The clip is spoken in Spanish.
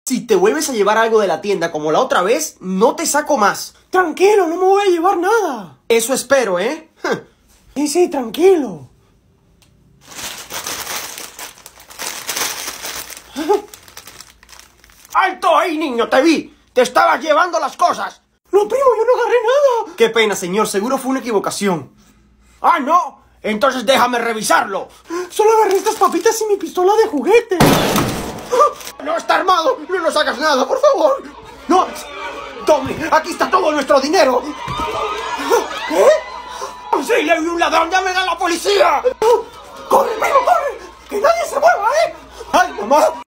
Si te vuelves a llevar algo de la tienda como la otra vez, no te saco más. Tranquilo, no me voy a llevar nada. Eso espero, ¿eh? Sí, tranquilo. ¡Alto ahí, niño! ¡Te vi! ¡Te estabas llevando las cosas! No, primo, yo no agarré nada. Qué pena, señor. Seguro fue una equivocación. ¡Ah, no! Entonces déjame revisarlo. Solo agarré estas papitas y mi pistola de juguete. ¡No está armado! ¡No nos hagas nada, por favor! ¡No! ¡Tommy! ¡Aquí está todo nuestro dinero! ¿Qué? ¡Sí, le vi un ladrón! ¡Llamen a la policía! ¡Corre, primo, corre! ¡Que nadie se mueva, eh! ¡Ay, mamá!